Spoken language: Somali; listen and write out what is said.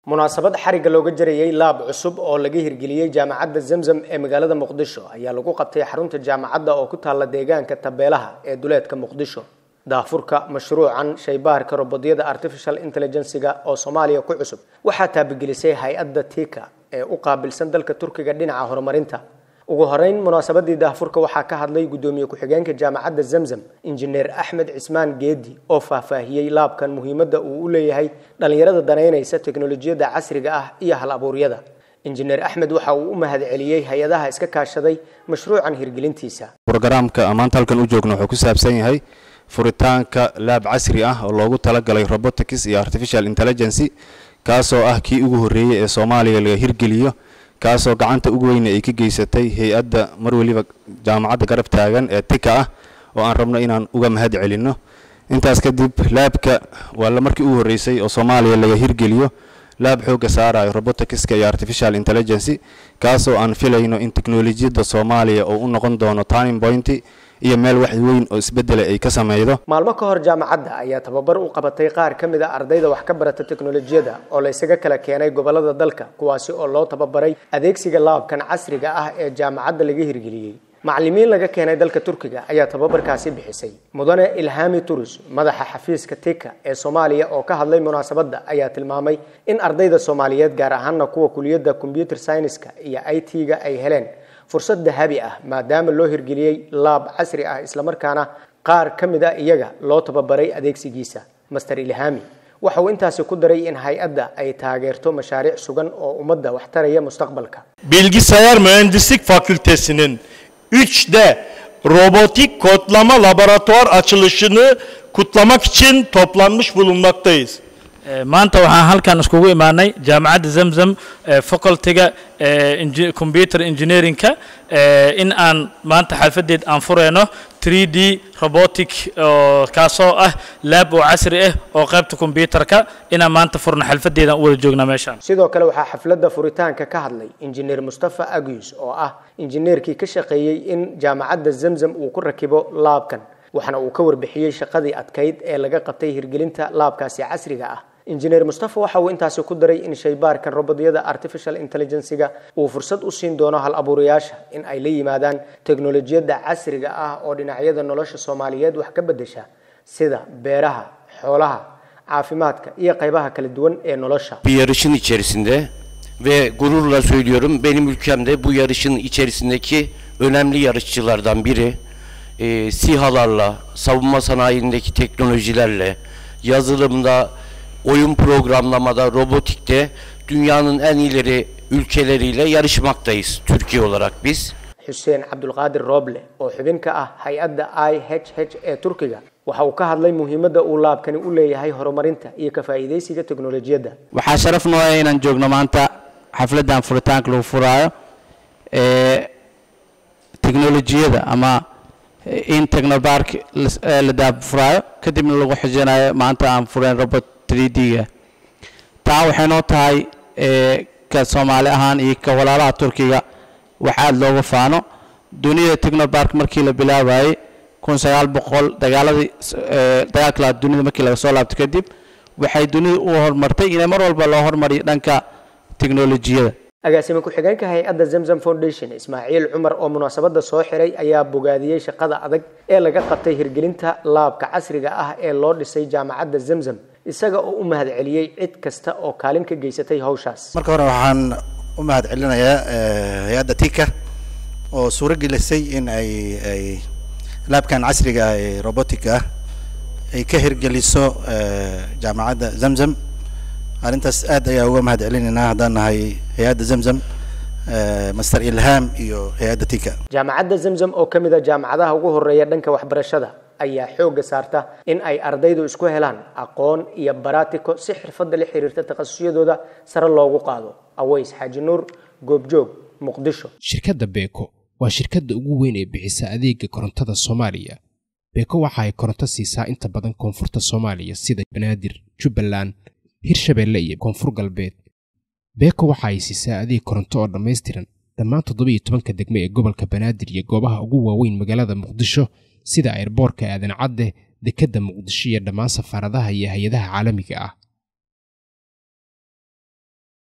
munaasabad xariga looga jarayay laab cusub oo laga hirgeliyay jaamacadda Zamzam ee magaalada Muqdisho ayaa lagu qabtay xarunta jaamacadda oo ku taala deegaanka Tabeelaha ee duleedka Muqdisho. daafurka mashruucan shaybaarka robodyada artificial intelligence-ga oo Soomaaliya ku cusub waxaa taabagelisay hay'adda TIKA ee u qaabilsan dalka Turkiga dhinaca horumarinta. ugu horeyn munaasabadii daafurka waxaa ka hadlay gudoomiye ku-xigeenka jaamacadda Zamzam injineer Axmed Cismaan Geedi oo faahfaahiyay laabkan muhiimadda uu u leeyahay dhalinyarada daneynaysa teknoolajiyada casriga ah iyo hal-abuuryada. injineer Axmed waxa uu u mahadceliyay hay'adaha iska kaashaday mashruucan hirgelintiisa. Programka maanta halkan u joogno wuxuu ku saabsan yahay furitaanka laab casri ah oo loogu talagalay robotics iyo artificial intelligence kaasoo ah kii ugu horeeyay ee Soomaaliya laga hirgeliyo kaasoo gacanta ugu weyn ay ka geysatay hay'adda mar waliba jaamacadda garab taagan ee TIKA ah oo aan rabno inaan uga mahad celino. intaas kadib laabka waa la markii ugu horeysay oo Soomaaliya laga hirgeliyo laab xooga saarayo robotics iyo artificial intelligence kaasoo aan filayno in teknoolajiyada Soomaaliya oo u noqon doono turning point iyo meel wax weyn oo isbedel ay ka sameeydo. maalmo ka hor jaamacadda ayaa tababar u qabatay qaar ka mid ah ardayda wax ka barata teknoolajiyada oo la isaga kala keenay gobolada dalka kuwaasi oo loo tababaray adeegsiga laabkan casriga ah ee jaamacadda laga hirgeliyay. macallimiin laga keenay dalka Turkiga ayaa tababarkaasi bixisay. mudane Ilhami Turus madaxa xafiiska TIKA ee Soomaaliya oo ka hadlay munaasabadda ayaa tilmaamay in ardayda Soomaaliyeed gaar ahaan kuwa kuliyadda computer science-ka iyo IT-ga ay heleen fursad dahabi ah maadaama loo hirgeliyay laab casri ah isla markaana qaar ka mid ah iyaga loo tababaray adeegsigiisa. Master Ilhami waxa uu intaasi ku daray in hay'adda ay taageerto mashaariic sugan oo ummadda wax taraya mustaqbalka. Bilgisayar Mühendislik Fakültesi'nin 3'de robotik kodlama laboratuvar açılışını kutlamak için toplanmış bulunmaktayız. maanta waxaan halkan iskugu imaanay jaamacadda Zamzam faculty-ga computer engineering-ka in aan maanta xalfadeed aan fureyno 3D robotic kaasoo ah lab oo casri ah oo qaybta computer-ka inaan maanta furno xalfadeed aan wada joogna meeshan. sidoo kale waxaa xafladda furitaanka ka hadlay injineer Mustafa Agus oo ah injineerkii ka shaqeeyay in jaamacadda Zamzam uu ku rakibo laabkan waxana uu ka warbixiyay shaqadii adkayd ee laga qabtay hirgelinta laabkaasi casriga ah. injineer Mustafa waxa uu intaasi ku daray in shaybaarkan robodyada artificial intelligence-ga uu fursad u siin doono hal-abuurayaasha in ay la yimaadaan teknoolajiyada casriga ah oo dhinacyada nolosha Soomaaliyeed wax ka bedesha sida beeraha, xoolaha, caafimaadka iyo qaybaha kala duwan ee nolosha. Bir yarışın içerisinde ve gururla söylüyorum benim ülkemde bu yarışın içerisindeki önemli yarışçılardan biri. SİHA'larla, savunma sanayindeki teknolojilerle, yazılımda, oyun programlamada, robotikte dünyanın en ileri ülkeleriyle yarışmaktayız Türkiye olarak biz. Hüseyin Abdulqaadir Roble oo xubin ka ah hay'adda IHH ee Turkiga waxa uu ka hadlay muhiimadda uu laabkani u leeyahay horumarinta iyo ka faa'iideysiga teknoolajiyada. waxaa sharaf noo ah inaan joogno maanta xafladan furitaanka lagu furaayo teknoolajiyada ama in Technopark la daafuraayo kadibna lagu xijinayo maanta aan fureen robot 3D-ga. taa waxay noo tahay ka Soomaali ahaan iyo ka walaalaha Turkiga waxa looga faano dunida Technopark markii la bilaabayay 1900 dagaalka dunida markii laga soo laabtay kadib waxay dunida u horumartay in mar walba loo horumariyo dhanka teknoolajiyada. agaasima ku-xigeenka hay'adda Zamzam Foundation Ismaaciil Cumar oo munaasabadda soo xiray ayaa bogaadiyay shaqada adag ee laga qabtay hirgelinta laabka casriga ah ee loo dhisay jaamacadda Zamzam isaga oo u mahad celiyay cid kasta oo kaalin ka geysatay hawshaas. marka hore waxaan u mahad celinayaa hay'adda TIKA oo suuragelisay in ay laabkan casriga ah ee robotika ay ka hirgeliso jaamacadda Zamzam. arintaas aad ayaa uga mahad celinayna haddaan nahay hay'adda Zamzam Master Ilham iyo hay'adda TIKA. jaamacadda Zamzam oo kamid ah jaamacadaha ugu horeeya dhanka waxbarashada ayaa xooga saarta in ay ardaydu isku helaan aqoon iyo baraatiko si xirfad la xiriirta takhasusiyadooda sare loogu qaado. Aways Xaaji Nuur, Goobjoog, Muqdisho. shirkadda Beko waa shirkadda ugu weyn ee bixisa adeegga korontada Soomaaliya. Beko waxa ay koronto siisaa inta badan koonfurta Soomaaliya sida Banaadir, Jubbaland, Hirshabeelle iyo Koonfur Galbeed. Beko waxa ay siisaa adeeg koronto oo dhameystiran dhammaan 17 degme ee gobolka Banaadir iyo goobaha ugu waaweyn magaalada Muqdisho sida airportka Aadan Cadde, dekedda Muqdisho iyo dhammaan safaaradaha iyo hay'adaha caalamiga ah.